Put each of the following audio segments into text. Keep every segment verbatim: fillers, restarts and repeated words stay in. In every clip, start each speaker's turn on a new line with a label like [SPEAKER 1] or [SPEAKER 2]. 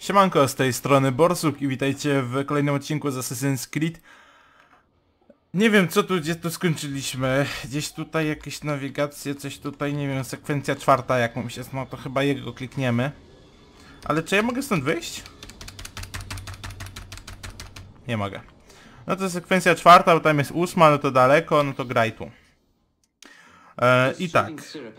[SPEAKER 1] Siemanko, z tej strony Borsuk i witajcie w kolejnym odcinku z Assassin's Creed. Nie wiem co tu, gdzie tu skończyliśmy. Gdzieś tutaj jakieś nawigacje, coś tutaj, nie wiem, sekwencja czwarta jakąś jest, no to chyba jego klikniemy. Ale czy ja mogę stąd wyjść? Nie mogę. No to sekwencja czwarta, bo tam jest ósma, no to daleko, no to graj tu. E, I tak.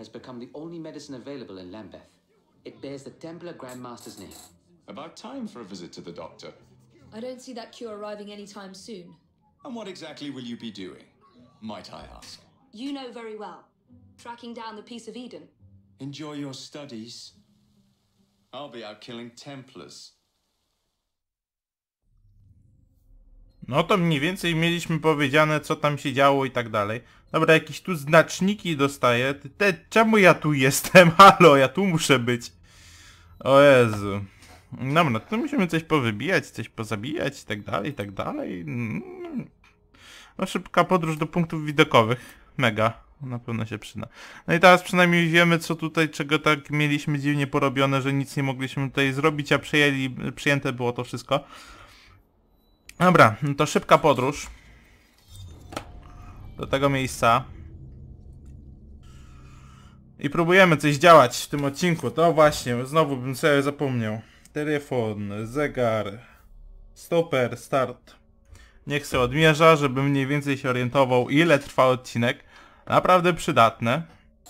[SPEAKER 2] About time for a visit to the doctor.
[SPEAKER 3] I don't see that cure arriving anytime soon.
[SPEAKER 2] And what exactly will you be doing, might I ask?
[SPEAKER 3] You know very well. Tracking down the Piece of Eden.
[SPEAKER 2] Enjoy your studies. I'll be out killing Templars.
[SPEAKER 1] No to mniej więcej mieliśmy powiedziane, co tam się działo i tak dalej. Dobra, jakieś tu znaczniki dostaję. Te, czemu ja tu jestem? Halo, ja tu muszę być. O Jezu. Dobra, to musimy coś powybijać, coś pozabijać i tak dalej, i tak dalej. No szybka podróż do punktów widokowych. Mega. Na pewno się przyda. No i teraz przynajmniej wiemy, co tutaj, czego tak mieliśmy dziwnie porobione, że nic nie mogliśmy tutaj zrobić, a przyjęli, przyjęte było to wszystko. Dobra, no to szybka podróż do tego miejsca. I próbujemy coś działać w tym odcinku. To właśnie, znowu bym sobie zapomniał. Telefon, zegar, stoper, start. Niech się odmierza, żebym mniej więcej się orientował, ile trwa odcinek. Naprawdę przydatne.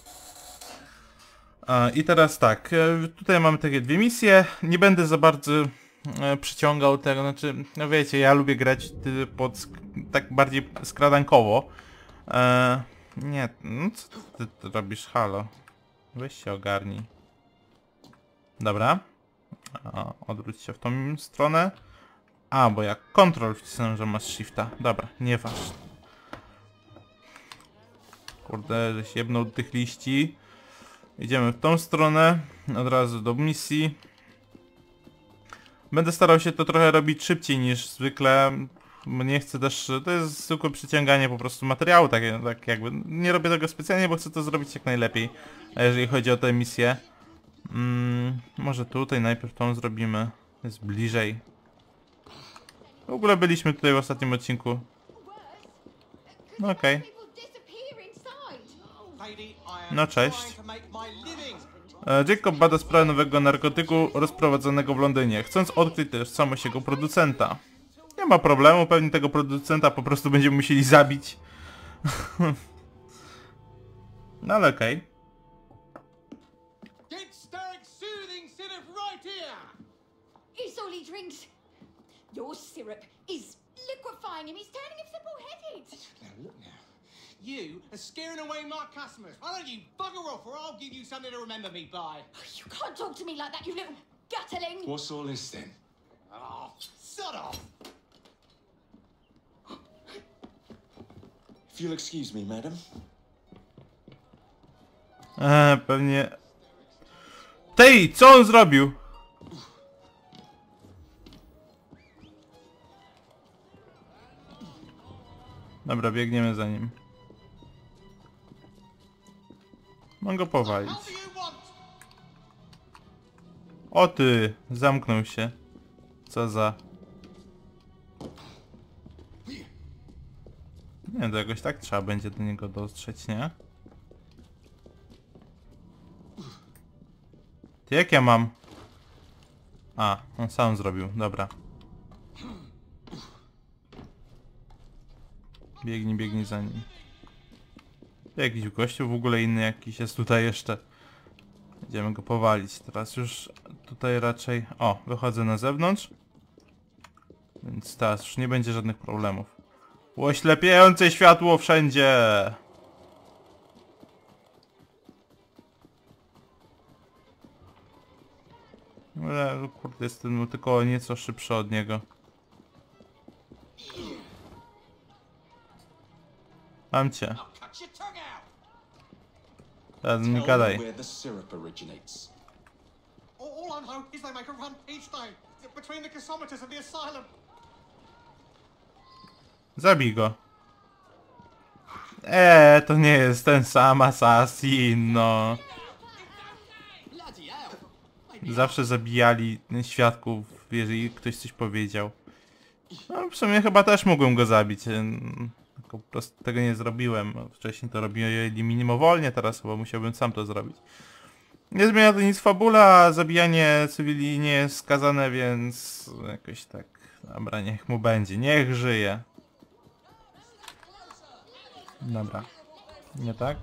[SPEAKER 1] I teraz tak, tutaj mamy takie dwie misje. Nie będę za bardzo przyciągał tego, znaczy, no wiecie, ja lubię grać pod, tak bardziej skradankowo. Eee, nie, no co ty, ty robisz, halo? Weź się ogarnij. Dobra. O, odwróć się w tą stronę. A, bo jak kontrol wcisnąłem, że masz shifta. Dobra, nieważne. Kurde, żeś jebnął tych liści. Idziemy w tą stronę. Od razu do misji. Będę starał się to trochę robić szybciej niż zwykle. Nie chcę też... To jest zwykłe przyciąganie po prostu materiału, tak, tak jakby. Nie robię tego specjalnie, bo chcę to zrobić jak najlepiej. A jeżeli chodzi o tę misję... Mm, może tutaj najpierw tą zrobimy. Jest bliżej. W ogóle byliśmy tutaj w ostatnim odcinku. No okej. Okay. No cześć. Jacob bada sprawę nowego narkotyku rozprowadzonego w Londynie, chcąc odkryć też tożsamość jego producenta. Nie ma problemu, pewnie tego producenta po prostu będziemy musieli zabić. No ale okej. Okay.
[SPEAKER 4] Your syrup is liquefying him. He's turning him simple-headed.
[SPEAKER 5] Now look now. You are scaring away my customers. Why don't you bugger off or I'll give you something to remember me by.
[SPEAKER 4] You can't talk to me like that, you little gutterling.
[SPEAKER 2] What's all this then?
[SPEAKER 5] Oh, sod off.
[SPEAKER 2] If you'll excuse me, madam.
[SPEAKER 1] Eee, pewnie... Tej, co on zrobił? Dobra, biegniemy za nim. Mogę go powalić. O ty! Zamknął się. Co za... Nie, to jakoś tak trzeba będzie do niego dotrzeć, nie? Ty, jak ja mam? A, on sam zrobił, dobra. Biegnij, biegnij za nim. Jakiś gościu w ogóle inny jakiś jest tutaj jeszcze. Będziemy go powalić. Teraz już tutaj raczej... O, wychodzę na zewnątrz. Więc teraz już nie będzie żadnych problemów. Oślepiające światło wszędzie! Ale kurde, jestem tylko nieco szybszy od niego. Mam cię. Teraz nie gadaj. Zabij go. Eee, to nie jest ten sam assassin, no. zawsze zabijali świadków, jeżeli ktoś coś powiedział. No w sumie chyba też mógłbym go zabić, tylko po prostu tego nie zrobiłem. Wcześniej to robili minimowolnie, teraz chyba musiałbym sam to zrobić. Nie zmienia to nic fabula, a zabijanie cywili nie jest skazane, więc jakoś tak... Dobra, niech mu będzie, niech żyje. Dobra. Nie tak?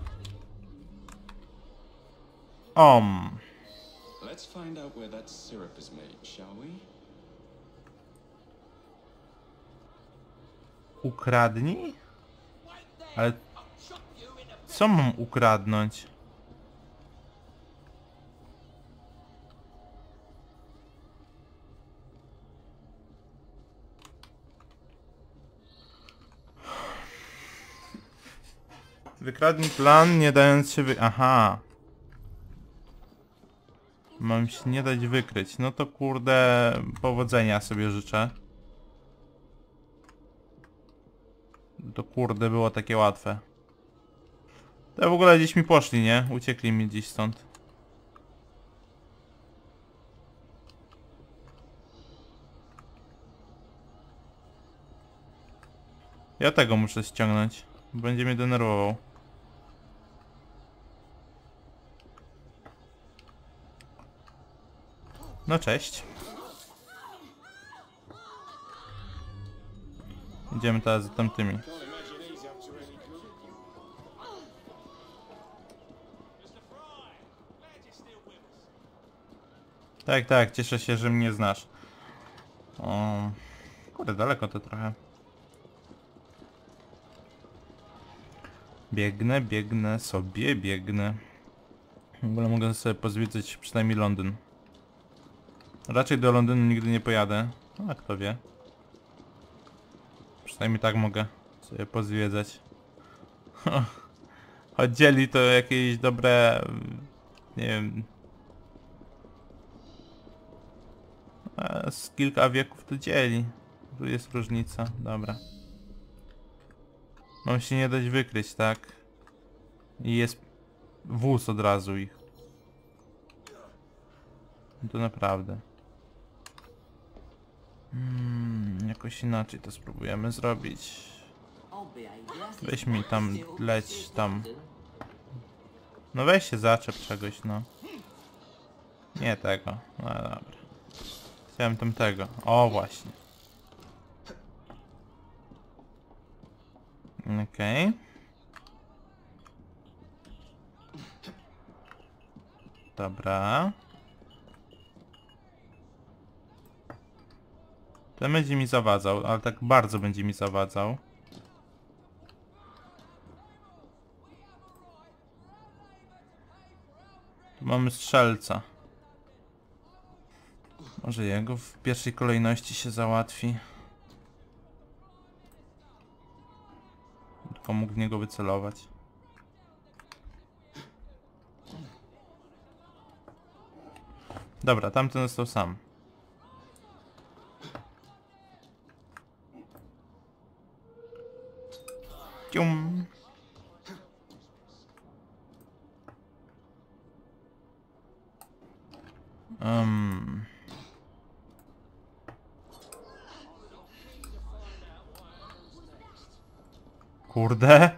[SPEAKER 1] Om.
[SPEAKER 2] Let's find out where that syrup is made, shall we?
[SPEAKER 1] Ukradnij? Ale... Co mam ukradnąć? Wykradnij plan, nie dając się wy... Aha. Mam się nie dać wykryć. No to kurde... Powodzenia sobie życzę. To kurde było takie łatwe. To w ogóle gdzieś mi poszli, nie? Uciekli mi gdzieś stąd. Ja tego muszę ściągnąć. Będzie mnie denerwował. No cześć. Idziemy teraz za tamtymi. Tak, tak, cieszę się, że mnie znasz. O, kurde, daleko to trochę. Biegnę, biegnę sobie, biegnę. W ogóle mogę sobie pozwiedzać przynajmniej Londyn. Raczej do Londynu nigdy nie pojadę. A kto wie. Przynajmniej tak mogę sobie pozwiedzać. Choć dzieli to jakieś dobre... Nie wiem... A z kilka wieków to dzieli. Tu jest różnica. Dobra. Mam się nie dać wykryć, tak? I jest wóz od razu ich. To naprawdę. Hmm, jakoś inaczej to spróbujemy zrobić. Weź mi tam, leć tam. No weź się zaczep czegoś, no. Nie tego. No dobra. Chciałem tamtego. O, właśnie. Okej. Okay. Dobra. Ten będzie mi zawadzał, ale tak bardzo będzie mi zawadzał. Tu mamy strzelca. Może jego w pierwszej kolejności się załatwi. Tylko mógł w niego wycelować. Dobra, tamten został sam. Cium. Um. Kurde.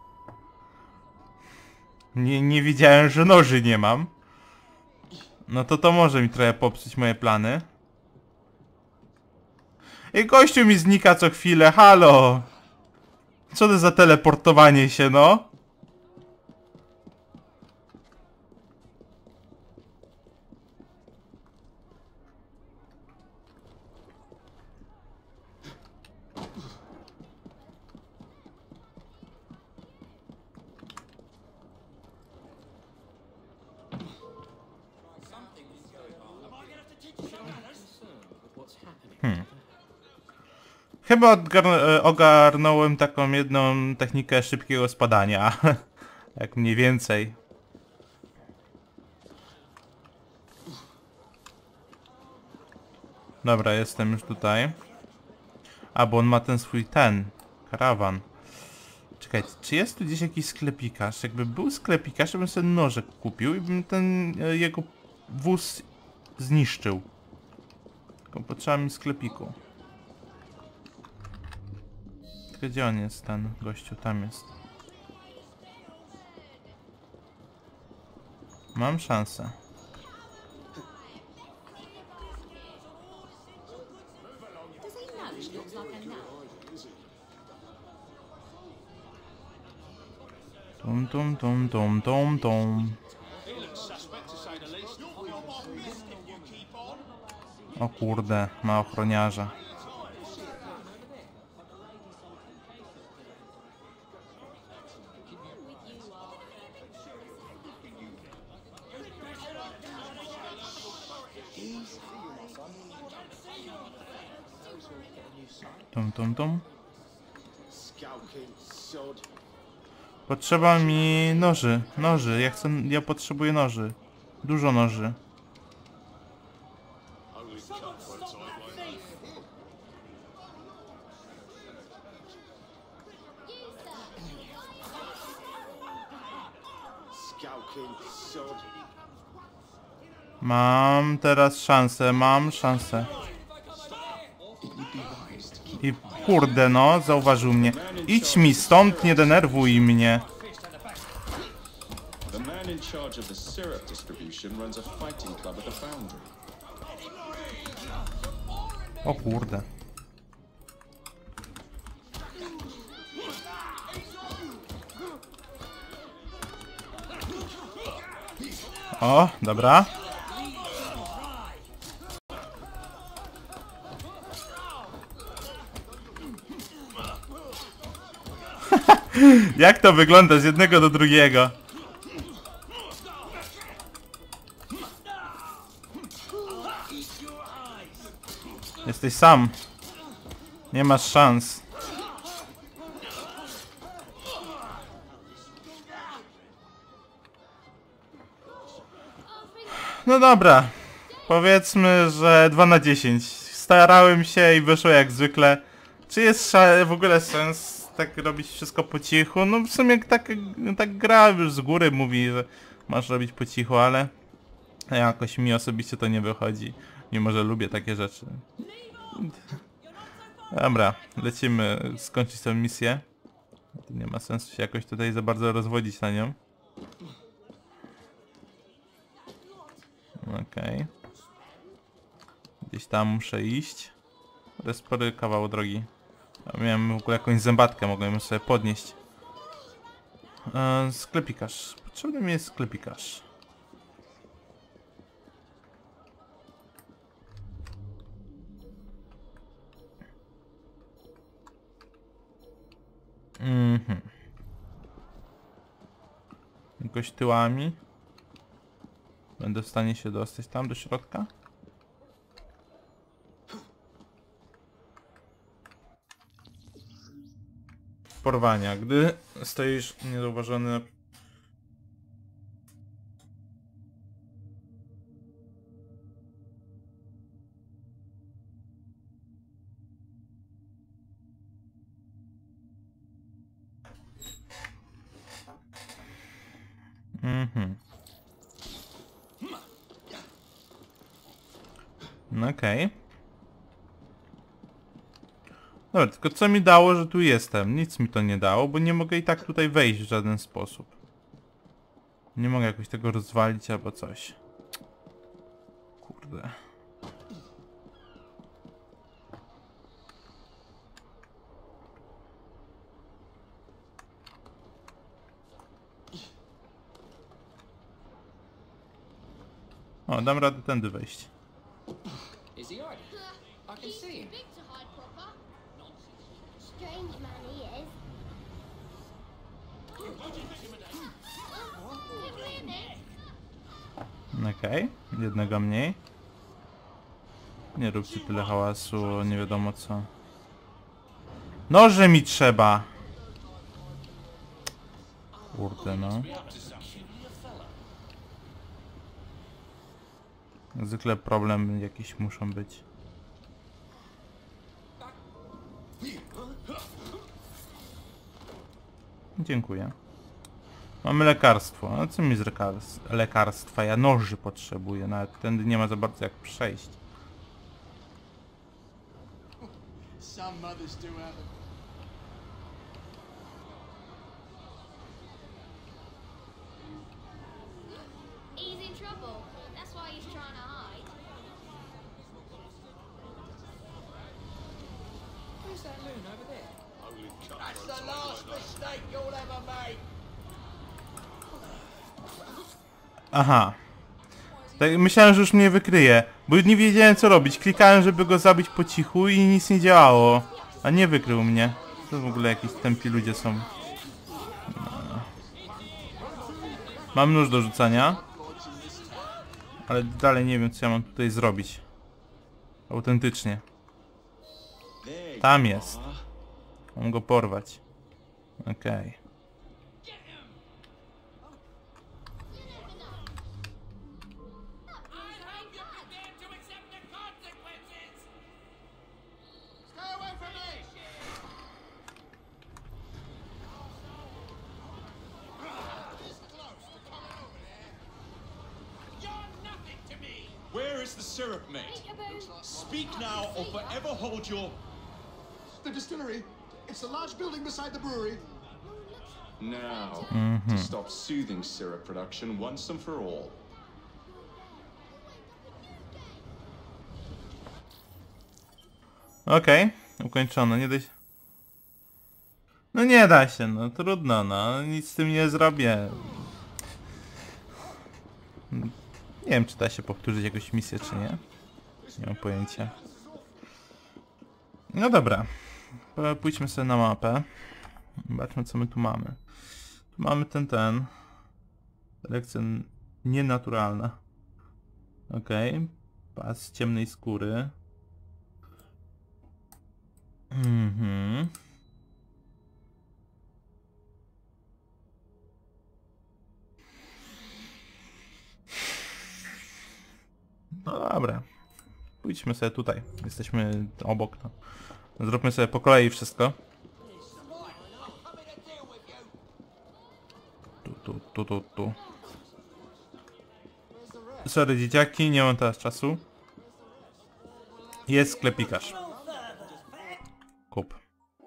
[SPEAKER 1] Nie, nie wiedziałem, że noży nie mam. No to to może mi trochę popsuć moje plany. I gościu mi znika co chwilę, halo! Co to za teleportowanie się, no? Hmm. Chyba ogarnąłem taką jedną technikę szybkiego spadania. Jak mniej więcej. Dobra, jestem już tutaj. A, bo on ma ten swój ten karawan. Czekajcie, czy jest tu gdzieś jakiś sklepikarz? Jakby był sklepikarz, to bym sobie noże kupił i bym ten jego wóz zniszczył. Tylko potrzeba mi sklepiku. Tylko gdzie on jest, ten gościu? Tam jest. Mam szansę.
[SPEAKER 4] Does he know she looks like a nut?
[SPEAKER 1] Tum tum tum tum tum tum. O kurde, ma ochroniarza. Tum tum tum. Potrzeba mi noży, noży, ja chcę, ja potrzebuję noży. Dużo noży. Mam teraz szansę, mam szansę. I kurde no, zauważył mnie. Idź mi stąd, nie denerwuj mnie.
[SPEAKER 2] The man in charge of the syrup distribution runs a fighting club at the Foundry.
[SPEAKER 1] O kurde. O, dobra. Jak to wygląda z jednego do drugiego? Jesteś sam. Nie masz szans. No dobra. Powiedzmy, że dwa na dziesięć. Starałem się i wyszło jak zwykle. Czy jest w ogóle sens tak robić wszystko po cichu? No w sumie tak, tak gra już z góry mówi, że masz robić po cichu, ale jakoś mi osobiście to nie wychodzi. Mimo że lubię takie rzeczy. Dobra, lecimy skończyć tę misję. Nie ma sensu się jakoś tutaj za bardzo rozwodzić na nią. Okej. Okay. Gdzieś tam muszę iść. To jest spory kawał drogi. Ja miałem w ogóle jakąś zębatkę, mogłem sobie podnieść. Eee, sklepikarz. Potrzebny mi jest sklepikarz. Mhm. Jakoś tyłami. Będę w stanie się dostać tam do środka? Porwania. Gdy stoisz niezauważony. Mhm. No okej. Okay. Dobra, tylko co mi dało, że tu jestem? Nic mi to nie dało, bo nie mogę i tak tutaj wejść w żaden sposób. Nie mogę jakoś tego rozwalić albo coś. Kurde. O, dam radę tędy wejść.
[SPEAKER 5] Is he hiding? I can see him.
[SPEAKER 4] Big to hide proper. Strange man he is.
[SPEAKER 1] Okej, okay. Jednego mniej. Nie róbcie tyle hałasu, nie wiadomo co. Noże mi trzeba! Kurde no. Zwykle problem jakiś muszą być. Dziękuję. Mamy lekarstwo. A co mi z lekars lekarstwa? Ja noży potrzebuję. Nawet tędy nie ma za bardzo jak przejść.
[SPEAKER 5] Some mothers do have it.
[SPEAKER 6] He's in trouble. That's why he's trying to hide.
[SPEAKER 5] Who's that loon over there? That's the last mistake you'll ever make.
[SPEAKER 1] Aha. Tak, myślałem, że już mnie wykryje, bo nie wiedziałem co robić. Klikałem, żeby go zabić po cichu i nic nie działało. A nie wykrył mnie. To w ogóle jakieś tępi ludzie są. No. Mam nóż do rzucania. Ale dalej nie wiem co ja mam tutaj zrobić. Autentycznie. Tam jest. Mam go porwać. Okej. Okay.
[SPEAKER 2] Where is the syrup, mate? Speak now or forever hold your...
[SPEAKER 7] The distillery. It's the large building beside the brewery.
[SPEAKER 2] Now, to stop soothing syrup production once and for all.
[SPEAKER 1] Okej, okay, ukończone, nie da się... No nie da się, no trudno, no, nic z tym nie zrobię. Nie wiem, czy da się powtórzyć jakąś misję, czy nie. Nie mam pojęcia. No dobra. Pójdźmy sobie na mapę. Zobaczmy, co my tu mamy. Tu mamy ten, ten. Selekcja nienaturalna. Okej. Okay. Pas ciemnej skóry. Mhm. No dobra. Pójdźmy sobie tutaj. Jesteśmy obok. To. Zróbmy sobie po kolei wszystko. Tu, tu, tu, tu, tu. Sorry dzieciaki, nie mam teraz czasu. Jest sklepikarz. Kup.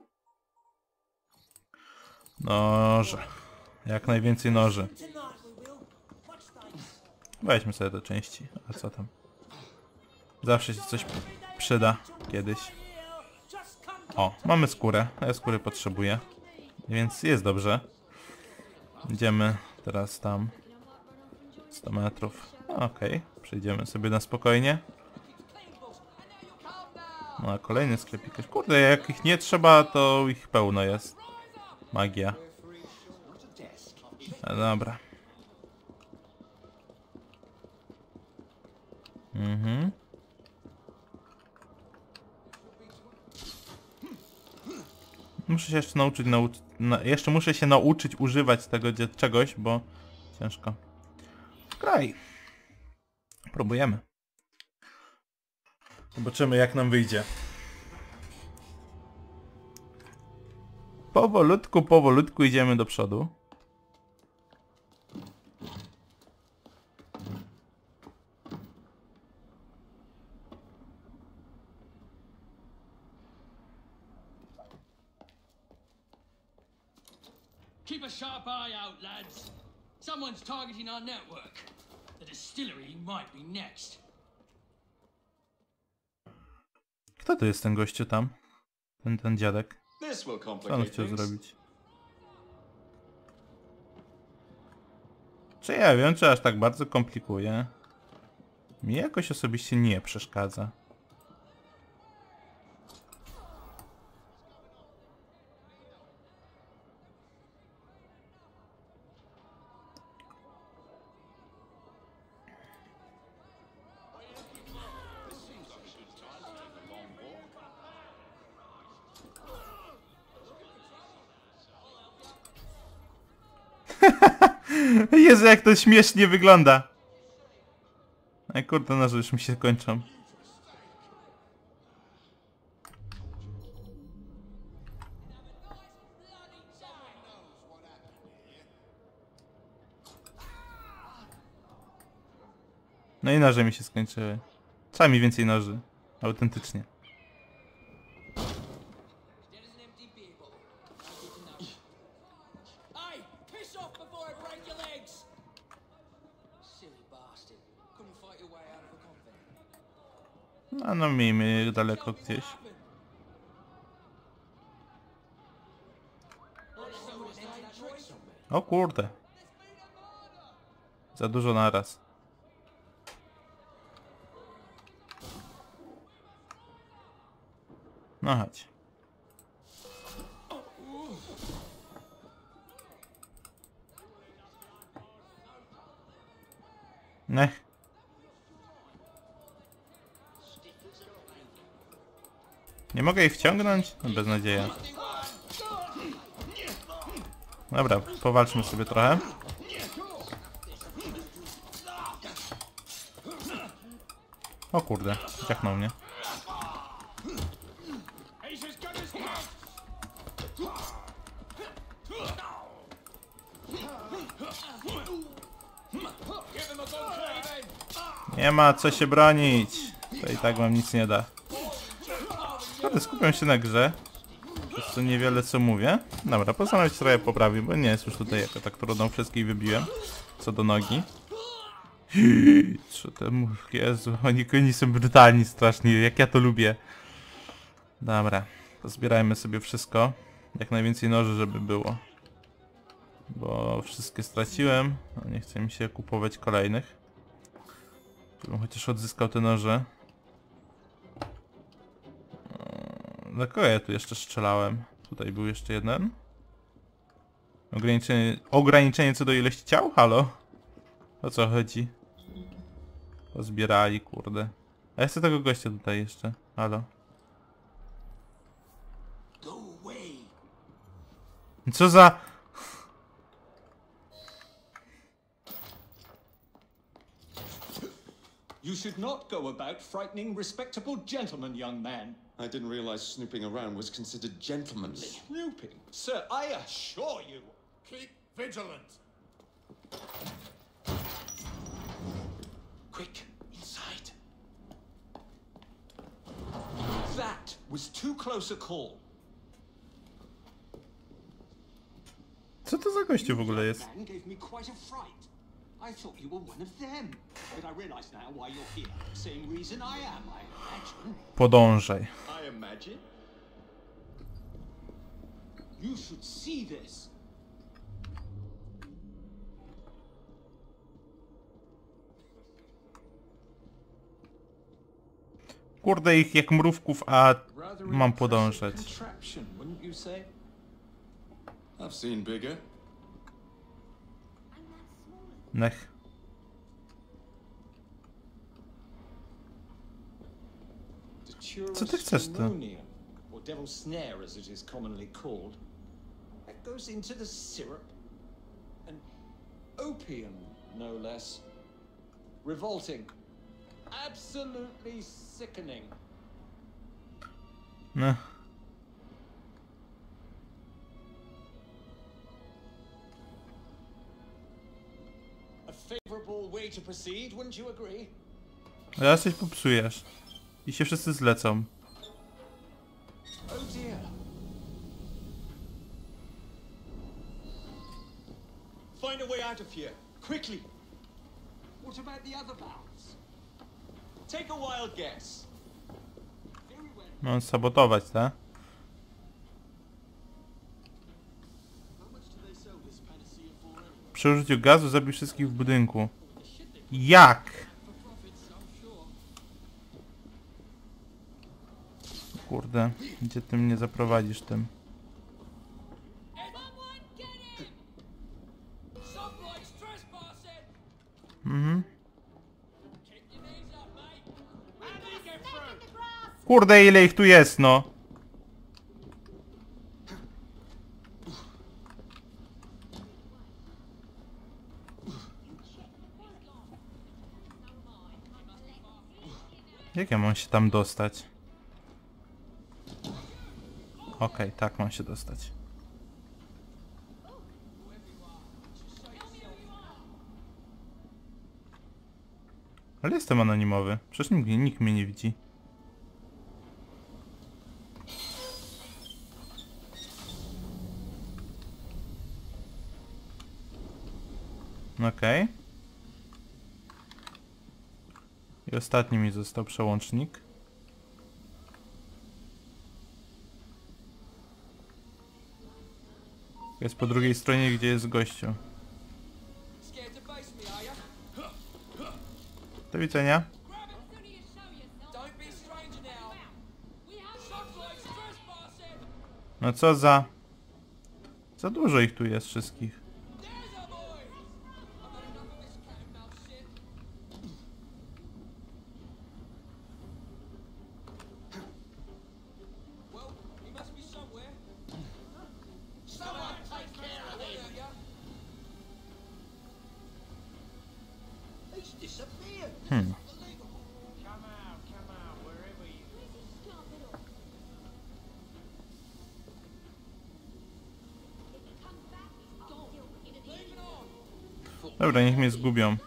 [SPEAKER 1] Noże. Jak najwięcej noży. Weźmy sobie te części. A co tam? Zawsze się coś przyda kiedyś. O, mamy skórę. Ja skóry potrzebuję. Więc jest dobrze. Idziemy teraz tam. sto metrów. Okej, okay. Przejdziemy sobie na spokojnie. No a kolejny sklepik. Kurde, jak ich nie trzeba, to ich pełno jest. Magia. No dobra. Mhm. Muszę się jeszcze nauczyć, nau na jeszcze muszę się nauczyć używać tego czegoś, bo ciężko. Kraj. Próbujemy. Zobaczymy, jak nam wyjdzie. Powolutku, powolutku idziemy do przodu.
[SPEAKER 5] Keep a sharp eye out, lads. Someone's targeting our network. The distillery might be next.
[SPEAKER 1] Kto to jest ten gościu tam? Ten, ten dziadek.
[SPEAKER 2] This will
[SPEAKER 1] Co on
[SPEAKER 2] complicate
[SPEAKER 1] chciał
[SPEAKER 2] things.
[SPEAKER 1] zrobić? Czy ja wiem, czy aż tak bardzo komplikuje? Mi jakoś osobiście nie przeszkadza. Jezu, jak to śmiesznie wygląda. Ej, kurde, noże już mi się kończą. No i noże mi się skończyły. Trzeba mi więcej noży. Autentycznie. No, no miejmy daleko gdzieś. O kurde. Za dużo naraz. No chodź. Nech. Nie mogę jej wciągnąć? No, beznadzieja. Dobra, powalczmy sobie trochę. O kurde, ciachnął mnie. Nie ma co się bronić. To i tak wam nic nie da. Ale skupiam się na grze. Przez to niewiele co mówię. Dobra, postanowić trochę poprawić, bo nie jest już tutaj jako tak trudno. Wszystkich wybiłem. Co do nogi. Co temu? Jezu, oni, oni są brutalni strasznie, jak ja to lubię. Dobra, pozbierajmy sobie wszystko. Jak najwięcej noży, żeby było. Bo wszystkie straciłem. No, nie chce mi się kupować kolejnych. Żebym chociaż odzyskał te noże. Dla kogo ja tu jeszcze strzelałem? Tutaj był jeszcze jeden. Ograniczenie, ograniczenie co do ilości ciał? Halo? O co chodzi? Pozbierali, kurde. A ja chcę tego gościa tutaj jeszcze. Halo? Co za...
[SPEAKER 2] You should not go about frightening respectable gentlemen, young man.
[SPEAKER 7] I didn't realize snooping around was considered gentlemanly.
[SPEAKER 2] Snooping? Sir, I assure you.
[SPEAKER 7] Keep vigilant.
[SPEAKER 2] Quick, inside. That was too close a call.
[SPEAKER 1] Co to za gościu w ogóle jest?
[SPEAKER 5] Man gave me quite a fright. I thought you were one of them. But I realize now why you're here. Same reason I am, I imagine.
[SPEAKER 1] Podążaj.
[SPEAKER 2] I imagine.
[SPEAKER 5] You should see this.
[SPEAKER 1] Kurde, ich jak mrówków, a
[SPEAKER 2] Rather
[SPEAKER 1] mam
[SPEAKER 2] impressive
[SPEAKER 1] podążać.
[SPEAKER 2] contraption, wouldn't you say?
[SPEAKER 7] I've seen bigger.
[SPEAKER 1] Nech. Co ty chcesz tu?
[SPEAKER 2] Or devil's snare, as it is commonly called. That goes into the syrup. And opium, no less. Revolting. Absolutely sickening.
[SPEAKER 1] No.
[SPEAKER 2] A favorable way to proceed, wouldn't you agree?
[SPEAKER 1] Teraz coś popsujesz. I się wszyscy zlecą.
[SPEAKER 2] Oh dear. Find a way out of here, quickly.
[SPEAKER 5] What about the other valves?
[SPEAKER 2] Take a wild guess.
[SPEAKER 5] Very well.
[SPEAKER 1] Mam sabotować, tak?
[SPEAKER 5] How much do they sell this panacea for anyway?
[SPEAKER 1] Przy użyciu gazu zabił wszystkich w budynku. Jak?
[SPEAKER 5] For profits, I'm sure.
[SPEAKER 1] Kurde, gdzie ty mnie zaprowadzisz tym?
[SPEAKER 5] Someone get him! Someone's trespassing!
[SPEAKER 1] Mhm.
[SPEAKER 5] Keep your knees up, mate. How do you get through?
[SPEAKER 1] Kurde, ile ich tu jest, no? Jak ja mam się tam dostać? Okej, okay, tak mam się dostać. Ale jestem anonimowy. Przecież nikt, nikt mnie nie widzi. Okej. Okay. I ostatni mi został przełącznik. Jest po drugiej stronie, gdzie jest gościu. Do widzenia. No co za... Za dużo ich tu jest wszystkich. Hmm. Dobra, niech mnie zgubią.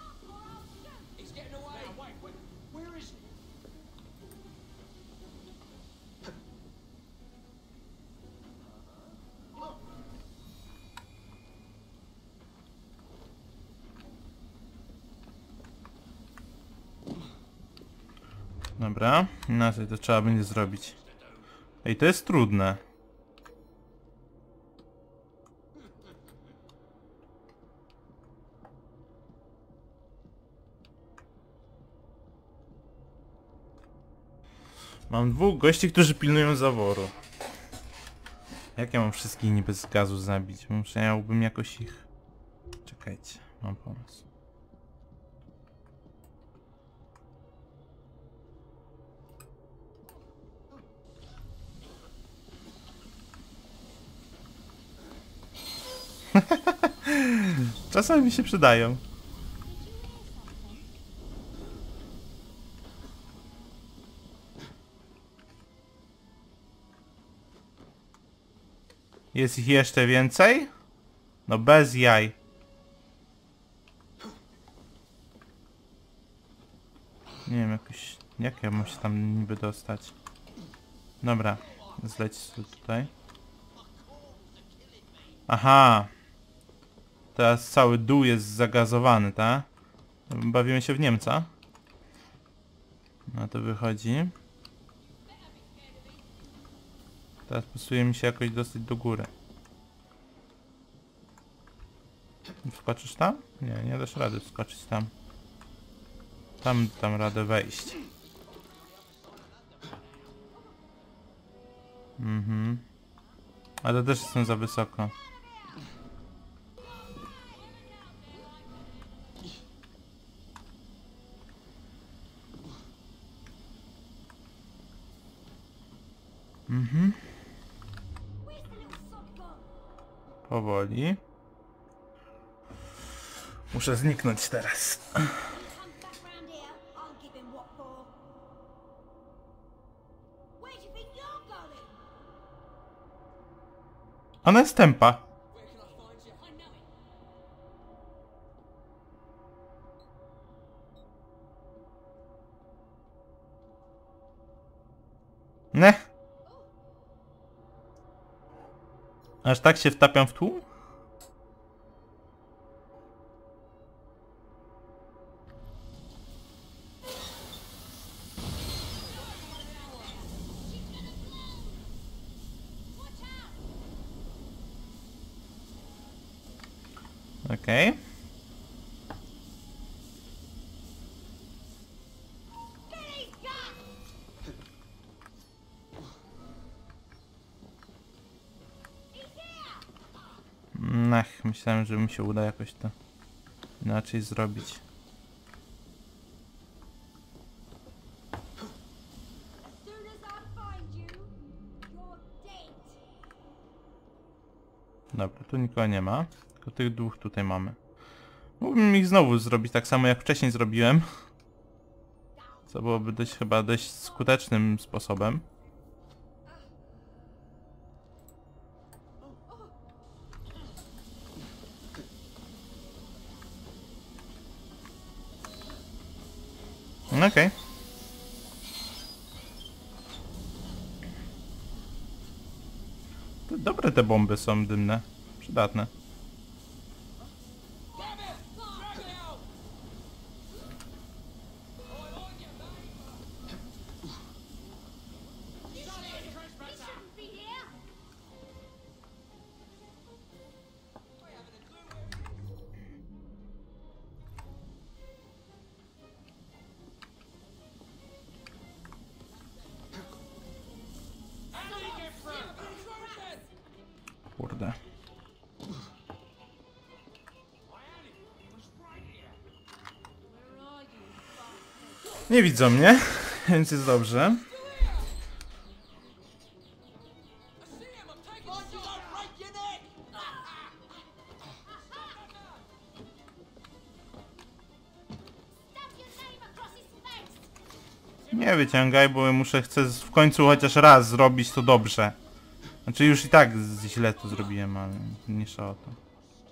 [SPEAKER 1] Dobra, inaczej to trzeba będzie zrobić. Ej, to jest trudne. Mam dwóch gości, którzy pilnują zaworu. Jak ja mam wszystkich niby z gazu zabić? Muszę, miałbym jakoś ich... Czekajcie, mam pomysł. Czasami mi się przydają. Jest ich jeszcze więcej? No bez jaj. Nie wiem, jakoś... Jak ja mam się tam niby dostać? Dobra, zleć sobie tutaj. Aha. Teraz cały dół jest zagazowany, tak? Bawimy się w Niemca. No to wychodzi. Teraz pasuje mi się jakoś dostać do góry. Wskoczysz tam? Nie, nie dasz rady wskoczyć tam. Tam dam radę wejść. Mhm. Ale też jestem za wysoko. Mhm. Powoli. Muszę zniknąć teraz. Ona jest tempa. Ne. Aż tak się wtapiam w tłum? Okej. Okay. Ach, myślałem, że mi się uda jakoś to inaczej zrobić. Dobra, tu nikogo nie ma. Tylko tych dwóch tutaj mamy. Mógłbym ich znowu zrobić tak samo jak wcześniej zrobiłem. Co byłoby dość, chyba dość skutecznym sposobem. Okej. Okay. Dobre te bomby są dymne. Przydatne. Kurde. Nie widzą mnie, więc jest dobrze. Nie wyciągaj, bo muszę, chcę w końcu chociaż raz zrobić to dobrze. Znaczy już i tak źle to zrobiłem, ale mniejsza o to.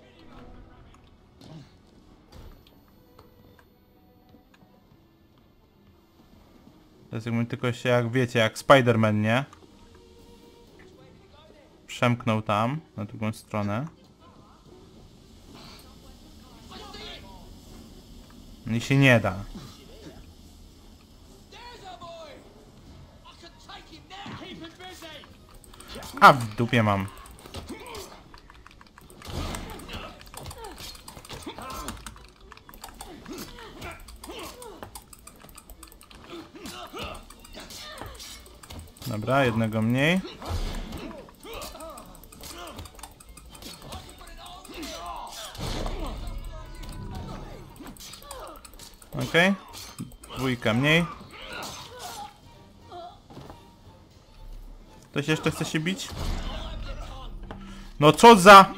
[SPEAKER 1] To jest jakbym tylko się, jak wiecie, jak Spider-Man, nie? Przemknął tam, na drugą stronę. I się nie da. A w dupie mam. Dobra, jednego mniej. Okej. Okay. Dwójka mniej. Ktoś jeszcze chce się bić? No co za...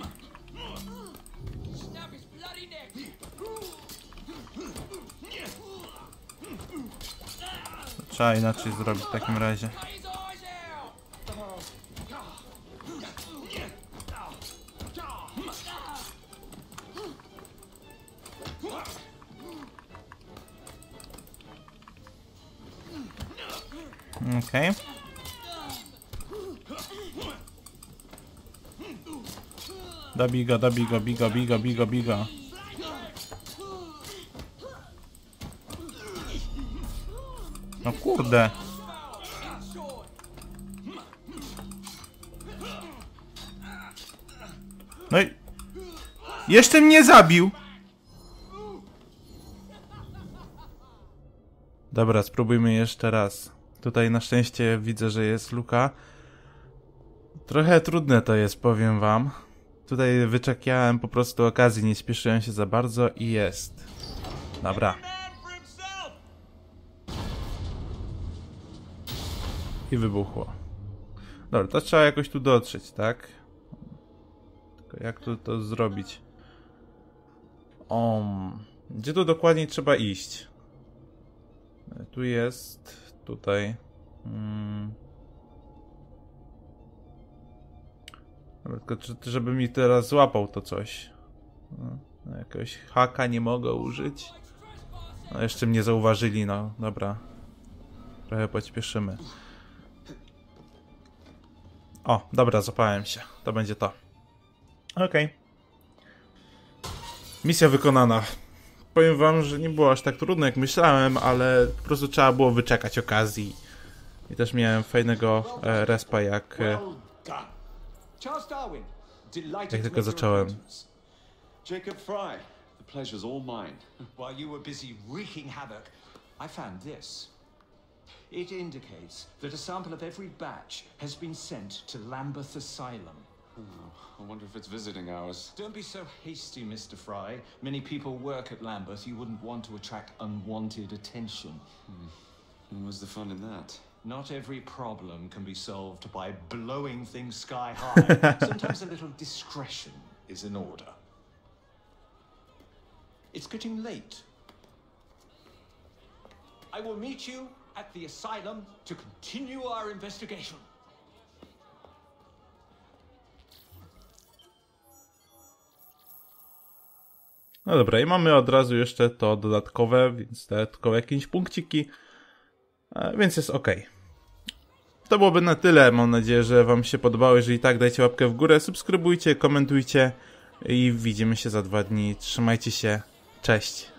[SPEAKER 1] Trzeba inaczej zrobić w takim razie. Okej. Okay. Dobij go, dobij go, bigo, bigo, bigo, bigo. No kurde. No i... Jeszcze mnie zabił! Dobra, spróbujmy jeszcze raz. Tutaj na szczęście widzę, że jest luka. Trochę trudne to jest, powiem wam. Tutaj wyczekiałem po prostu okazji, nie spieszyłem się za bardzo i jest. Dobra. I wybuchło. Dobra, to trzeba jakoś tu dotrzeć, tak? Tylko jak tu to zrobić? Um, gdzie tu dokładnie trzeba iść? Tu jest... Tutaj... Hmm. Tylko żeby mi teraz złapał to coś. No, jakiegoś haka nie mogę użyć. No jeszcze mnie zauważyli, no dobra. Trochę pośpieszymy. O, dobra, złapałem się. To będzie to. Okej. Okay. Misja wykonana. Powiem wam, że nie było aż tak trudno jak myślałem, ale po prostu trzeba było wyczekać okazji. I też miałem fajnego e, respa jak... E,
[SPEAKER 2] Charles Darwin, delighted
[SPEAKER 1] jak
[SPEAKER 2] to
[SPEAKER 1] tylko
[SPEAKER 2] make your
[SPEAKER 1] zacząłem.
[SPEAKER 2] acquaintance. Jacob Fry, the pleasure's all mine.
[SPEAKER 5] While you were busy wreaking havoc, I found this. It indicates that a sample of every batch has been sent to Lambeth Asylum.
[SPEAKER 2] Oh, I wonder if it's visiting hours.
[SPEAKER 5] Don't be so hasty, Mister Fry. Many people work at Lambeth. You wouldn't want to attract unwanted attention.
[SPEAKER 2] Hmm. And what's the fun in that?
[SPEAKER 5] Not every problem can be solved by blowing things sky high. Sometimes a little discretion is in order. It's getting late. I will meet you at the asylum to continue our investigation.
[SPEAKER 1] No dobra, i mamy od razu jeszcze to dodatkowe, więc dodatkowe jakieś punkciki, więc jest ok. To byłoby na tyle, mam nadzieję, że wam się podobało. Jeżeli tak, dajcie łapkę w górę, subskrybujcie, komentujcie i widzimy się za dwa dni. Trzymajcie się, cześć!